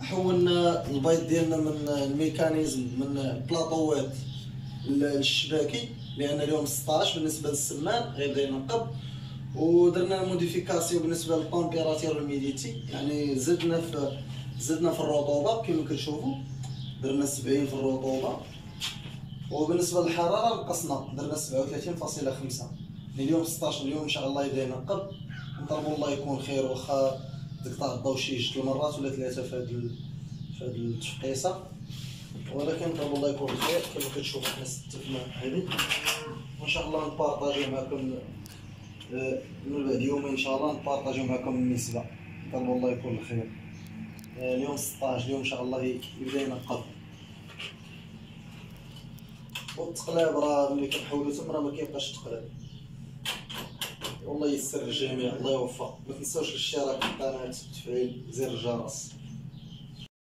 حولنا البيض ديالنا من الميكانيزم من البلاطوات للشباكي، لان اليوم 16 بالنسبه للسمان غيبدا ينقب. ودرنا موديفيكاسيون بالنسبه للطومبيراتير والميديتي، يعني زدنا في الرطوبه كما كتشوفوا، درنا 70 في الرطوبه. وبالنسبه للحراره نقصنا، درنا 37.5. اليوم 16، اليوم ان شاء الله يبدا ينقب. نطلبوا الله يكون خير، واخا ديك تغطاو شي 6 المرات ولا 3 في هاد التفقيسه، ولكن نطلبوا الله يكون خير. كما كتشوفوا حنا استفدنا هذه، وان شاء الله نبارطاجيو معكم من بعد يومين ان شاء الله نبارطاجيو معكم النسبه. نطلبوا الله يكون خير. اليوم 16، اليوم ان شاء الله يبدا ينقب. والتقلاب راه ملي كنحولو تما راه ما كيبقاش تقلاب. والله يسر الجميع، الله يوفق. ما تنساوش الاشتراك في القناه وتفعيل زر الجرس.